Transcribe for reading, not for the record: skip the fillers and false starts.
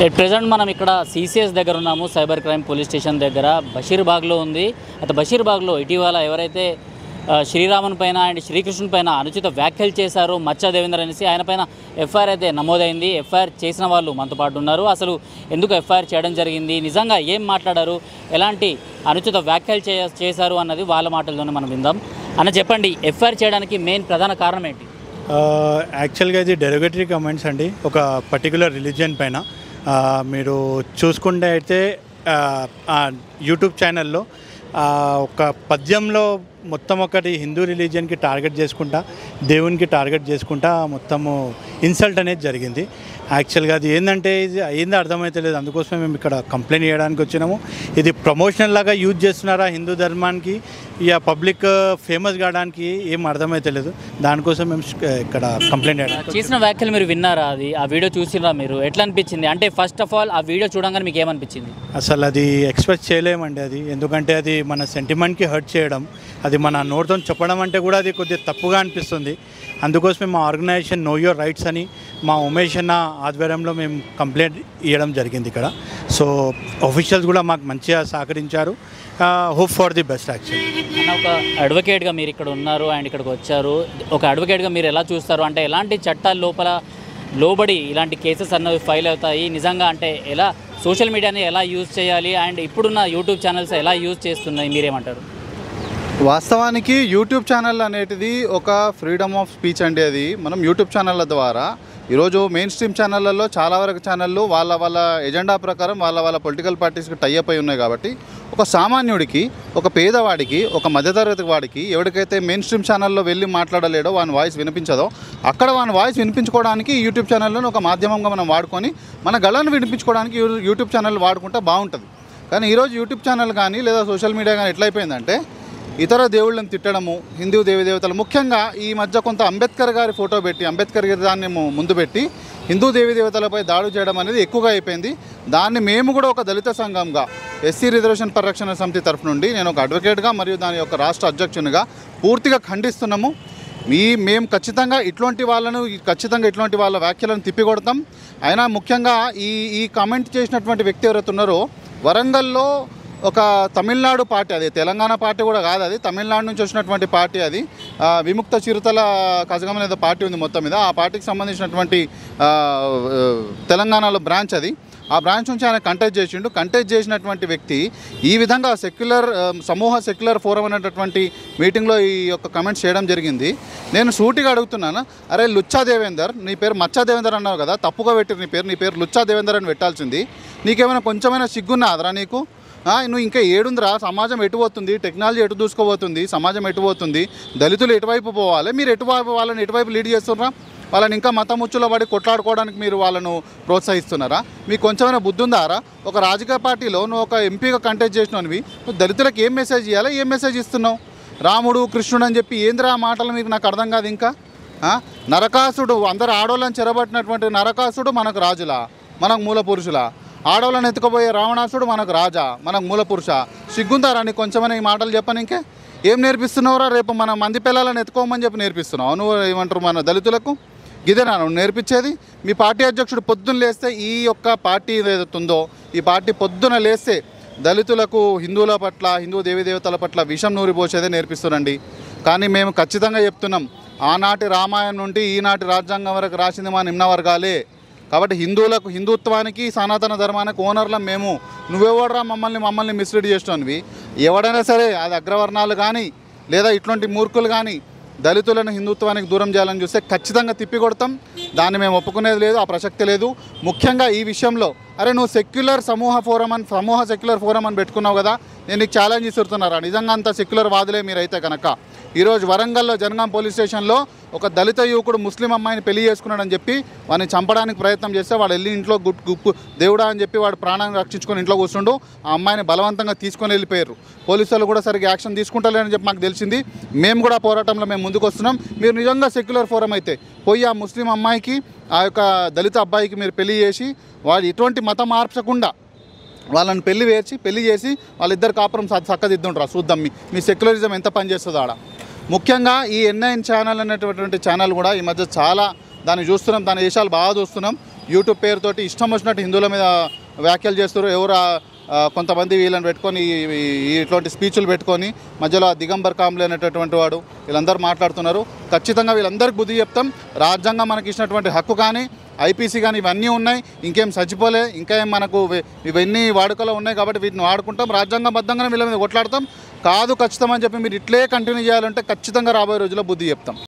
At present మనం ఇక్కడ CCS దగ్గర ఉన్నాము, సైబర్ క్రైమ్ పోలీస్ స్టేషన్ దగ్గర. బషీర్బాగ్లో ఉంది. అయితే బషీర్బాగ్లో ఇటీవల ఎవరైతే శ్రీరాముని పైన అండ్ శ్రీకృష్ణుని పైన అనుచిత వ్యాఖ్యలు చేశారో మచ్చా దేవేందర్ అనేసి, ఆయన పైన ఎఫ్ఐఆర్ అయితే నమోదైంది. ఎఫ్ఐఆర్ చేసిన వాళ్ళు మనతో పాటు ఉన్నారు. అసలు ఎందుకు ఎఫ్ఐఆర్ చేయడం జరిగింది, నిజంగా ఏం మాట్లాడారు, ఎలాంటి అనుచిత వ్యాఖ్యలు చేశారు అన్నది వాళ్ళ మాటల్లోనే మనం విందాం. అన్న చెప్పండి, ఎఫ్ఐఆర్ చేయడానికి మెయిన్ ప్రధాన కారణం ఏంటి? యాక్చువల్గా ఇది డెరివేటరీ కమెంట్స్ అండి, ఒక పర్టికులర్ రిలీజియన్ పైన. మీరు చూసుకుంటే అయితే యూట్యూబ్ ఛానల్లో ఒక పద్యంలో మొత్తం ఒకటి హిందూ రిలీజియన్కి టార్గెట్ చేసుకుంటా, దేవునికి టార్గెట్ చేసుకుంటా మొత్తము ఇన్సల్ట్ అనేది జరిగింది. యాక్చువల్గా అది ఏంటంటే ఇది అయిందో అర్థమైతే లేదు. అందుకోసమే మేము ఇక్కడ కంప్లైంట్ చేయడానికి వచ్చినాము. ఇది ప్రమోషనల్ లాగా యూజ్ చేస్తున్నారా హిందూ ధర్మానికి, ఇక పబ్లిక్ ఫేమస్ కావడానికి ఏం అర్థమైతే లేదు. దానికోసం మేము ఇక్కడ కంప్లైంట్ చేయడానికి చేసిన వ్యాఖ్యలు మీరు విన్నారా? అది ఆ వీడియో చూసిరా మీరు? ఎట్లా అనిపించింది? అంటే ఫస్ట్ ఆఫ్ ఆల్ ఆ వీడియో చూడంగానే మీకు ఏమనిపించింది? అసలు అది ఎక్స్ప్రెస్ చేయలేమండి. అది ఎందుకంటే అది మన సెంటిమెంట్కి హర్ట్ చేయడం, అది మన నోటితో చెప్పడం అంటే కూడా అది కొద్దిగా తప్పుగా అనిపిస్తుంది. అందుకోసమే మా ఆర్గనైజేషన్ నో యువర్ రైట్స్ అని మా ఉమేష్ అన్న ఆధ్వర్యంలో మేము కంప్లైంట్ ఇవ్వడం జరిగింది ఇక్కడ. సో ఆఫీషియల్స్ కూడా మాకు మంచిగా సహకరించారు. Hope for the best. Actually ఒక అడ్వకేట్గా మీరు ఇక్కడ ఉన్నారు అండ్ ఇక్కడికి వచ్చారు. ఒక అడ్వకేట్గా మీరు ఎలా చూస్తారు? అంటే ఎలాంటి చట్టాల లోబడి ఇలాంటి కేసెస్ అన్నవి ఫైల్ అవుతాయి నిజంగా? అంటే ఎలా సోషల్ మీడియాని ఎలా యూజ్ చేయాలి అండ్ ఇప్పుడున్న యూట్యూబ్ ఛానల్స్ ఎలా యూజ్ చేస్తున్నాయి, మీరేమంటారు? వాస్తవానికి యూట్యూబ్ ఛానల్ అనేది ఒక ఫ్రీడమ్ ఆఫ్ స్పీచ్ అండి. అది మనం యూట్యూబ్ ఛానళ్ళ ద్వారా ఈరోజు మెయిన్ స్ట్రీమ్ ఛానళ్ళల్లో చాలా వరకు ఛానళ్ళు వాళ్ళ ఎజెండా ప్రకారం వాళ్ళ పొలిటికల్ పార్టీస్కి టైఅప్ అయి ఉన్నాయి. కాబట్టి ఒక సామాన్యుడికి, ఒక పేదవాడికి, ఒక మధ్యతరగతి వాడికి ఎవరికైతే మెయిన్ స్ట్రీమ్ ఛానల్లో వెళ్ళి మాట్లాడలేడో, వాని వాయిస్ వినిపించదో, అక్కడ వాని వాయిస్ వినిపించుకోవడానికి యూట్యూబ్ ఛానల్లోనే ఒక మాధ్యమంగా మనం వాడుకొని మన గళాన్ని వినిపించుకోవడానికి యూట్యూబ్ ఛానల్ వాడుకుంటే బాగుంటుంది. కానీ ఈరోజు యూట్యూబ్ ఛానల్ కానీ లేదా సోషల్ మీడియా కానీ ఎట్లయిపోయిందంటే ఇతర దేవుళ్ళని తిట్టడము, హిందూ దేవతలు, ముఖ్యంగా ఈ మధ్య కొంత అంబేద్కర్ గారి ఫోటో పెట్టి, అంబేద్కర్ గారి దాన్ని ముందు పెట్టి హిందూ దేవతలపై దాడి చేయడం అనేది ఎక్కువగా అయిపోయింది. దాన్ని మేము కూడా ఒక దళిత సంఘంగా ఎస్సీ రిజర్వేషన్ పరిరక్షణ సమితి తరఫు నుండి నేను ఒక అడ్వకేట్గా మరియు దాని యొక్క రాష్ట్ర అధ్యక్షునిగా పూర్తిగా ఖండిస్తున్నాము. మేము ఖచ్చితంగా ఇట్లాంటి వాళ్ళ వ్యాఖ్యలను తిప్పికొడతాం. అయినా ముఖ్యంగా ఈ కామెంట్ చేసినటువంటి వ్యక్తి ఎవరైతే ఉన్నారో, వరంగల్లో ఒక తమిళనాడు పార్టీ, అది తెలంగాణ పార్టీ కూడా కాదు, అది తమిళనాడు నుంచి వచ్చినటువంటి పార్టీ. అది విముక్త చిరుతల కజగం అనేది పార్టీ ఉంది మొత్తం మీద. ఆ పార్టీకి సంబంధించినటువంటి తెలంగాణలో బ్రాంచ్ అది. ఆ బ్రాంచ్ నుంచి ఆయన కంటెస్ట్ చేసినటువంటి వ్యక్తి ఈ విధంగా సమూహ సెక్యులర్ ఫోరం అనేటటువంటి మీటింగ్లో ఈ యొక్క కమెంట్స్ చేయడం జరిగింది. నేను సూటిగా అడుగుతున్నాను, అరే లుచ్చా దేవేందర్, నీ పేరు మచ్చా దేవేందర్ అన్నావు కదా, తప్పుగా పెట్టి నీ పేరు లుచ్చా దేవేందర్ అని పెట్టాల్సింది. నీకేమైనా కొంచెమైనా సిగ్గున్నాదరా నీకు? నువ్వు ఇంకా ఏడుందిరా? సమాజం ఎటుపోతుంది, టెక్నాలజీ ఎటు దూసుకోబోతుంది, సమాజం ఎటుపోతుంది, దళితులు ఎటువైపు పోవాలి, మీరు వాళ్ళని ఎటువైపు లీడ్ చేస్తున్నారా? వాళ్ళని ఇంకా మతముచ్చులో పడి కొట్లాడుకోవడానికి మీరు వాళ్ళను ప్రోత్సహిస్తున్నారా? మీకు కొంచెమైనా బుద్ధి ఉందారా? ఒక రాజకీయ పార్టీలో నువ్వు ఒక ఎంపీగా కంటెస్ట్ చేసినవి, నువ్వు దళితులకు ఏం మెసేజ్ ఇవ్వాలి, ఏం మెసేజ్ ఇస్తున్నావు? రాముడు కృష్ణుడు అని చెప్పి ఏందిరా మాటలు? మీకు నాకు అర్థం కాదు. ఇంకా నరకాసుడు, అందరు ఆడవాళ్ళని చెరబట్టినటువంటి నరకాసుడు మనకు రాజులా, మనకు మూల పురుషులా? ఆడవాళ్ళని ఎత్తుకుపోయే రావణాసుడు మనకు రాజా, మనకు మూల పురుష? సిగ్గుందారా నీకు కొంచెమైనా ఈ మాటలు చెప్పని? ఇంకే ఏం నేర్పిస్తున్నావురా? రేపు మన మంది పిల్లలను ఎత్తుకోమని చెప్పి నేర్పిస్తున్నావు నువ్వు? ఏమంటారు మన దళితులకు? ఇదేనా నువ్వు నేర్పించేది? మీ పార్టీ అధ్యక్షుడు పొద్దున్న లేస్తే, ఈ యొక్క పార్టీ ఏదైతే ఉందో ఈ పార్టీ పొద్దున లేస్తే దళితులకు, హిందువుల పట్ల, హిందూ దేవతల పట్ల విషం నూరిపోసేదే నేర్పిస్తున్నాండి. కానీ మేము ఖచ్చితంగా చెప్తున్నాం, ఆనాటి రామాయణం నుండి ఈనాటి రాజ్యాంగం వరకు రాసింది మా నిమ్న వర్గాలే. కాబట్టి హిందుత్వానికి, సనాతన ధర్మానికి ఓనర్లం మేము. నువ్వెవడరా మమ్మల్ని మిస్లీడ్ చేసినవి? ఎవడైనా సరే, అది అగ్రవర్ణాలు కానీ లేదా ఇట్లాంటి మూర్ఖులు కానీ దళితులను హిందుత్వానికి దూరం చేయాలని చూస్తే ఖచ్చితంగా తిప్పికొడతాం. దాన్ని మేము ఒప్పుకునేది లేదు, ఆ ప్రసక్తి లేదు. ముఖ్యంగా ఈ విషయంలో, అరే నువ్వు సమూహ సెక్యులర్ ఫోరం అని పెట్టుకున్నావు కదా, నేను నీకు ఛాలెంజ్ ఇస్తున్నారా? నిజంగా అంత సెక్యులర్ వాదులే మీరైతే కనుక, ఈరోజు వరంగల్లో జనగాం పోలీస్ స్టేషన్లో ఒక దళిత యువకుడు ముస్లిం అమ్మాయిని పెళ్లి చేసుకున్నాడని చెప్పి వాడిని చంపడానికి ప్రయత్నం చేస్తే, వాడు వెళ్ళి ఇంట్లో దేవుడా అని చెప్పి వాడు ప్రాణాన్ని రక్షించుకొని ఇంట్లో కూర్చుండు. ఆ అమ్మాయిని బలవంతంగా తీసుకొని వెళ్ళిపోయారు. పోలీసులు కూడా సరిగ్గా యాక్షన్ తీసుకుంటలేరని చెప్పి మాకు తెలిసింది. మేము కూడా పోరాటంలో ముందుకు వస్తున్నాం. మీరు నిజంగా సెక్యులర్ ఫోరం అయితే పోయి ఆ ముస్లిం అమ్మాయికి, ఆ యొక్క దళిత అబ్బాయికి మీరు పెళ్లి చేసి, వాడు ఎటువంటి మతం మార్చకుండా వాళ్ళని పెళ్లి చేసి వాళ్ళిద్దరు కాపురం చక్కదిద్దుంటారా? చూద్దాం మీ సెక్యులరిజం ఎంత పనిచేస్తుందో ఆడ. ముఖ్యంగా ఈ N9 ఛానల్ అనేటటువంటి ఛానల్ కూడా ఈ మధ్య చాలా దాన్ని చూస్తున్నాం, దాని దేశాలు బాగా చూస్తున్నాం. యూట్యూబ్ పేరుతోటి ఇష్టం వచ్చినట్టు హిందువుల మీద వ్యాఖ్యలు చేస్తారు. ఎవరు కొంతమంది వీళ్ళని పెట్టుకొని ఇట్లాంటి స్పీచ్లు పెట్టుకొని మధ్యలో దిగంబర్ కాంబ్లే అనేటటువంటి వాడు వీళ్ళందరూ మాట్లాడుతున్నారు. ఖచ్చితంగా వీళ్ళందరికీ బుద్ధి చెప్తాం. రాజ్యాంగం మనకి ఇచ్చినటువంటి హక్కు కానీ ఐపీసీ కానీ ఇవన్నీ ఉన్నాయి, ఇంకేం చచ్చిపోలే, ఇంకా ఏం మనకు ఇవన్నీ వాడుకలో ఉన్నాయి కాబట్టి వీటిని వాడుకుంటాం. రాజ్యాంగబద్ధంగానే వీళ్ళ మీద కొట్లాడతాం. కాదు ఖచ్చితం అని చెప్పి మీరు ఇట్లే కంటిన్యూ చేయాలంటే ఖచ్చితంగా రాబోయే రోజుల్లో బుద్ధి చెప్తాం.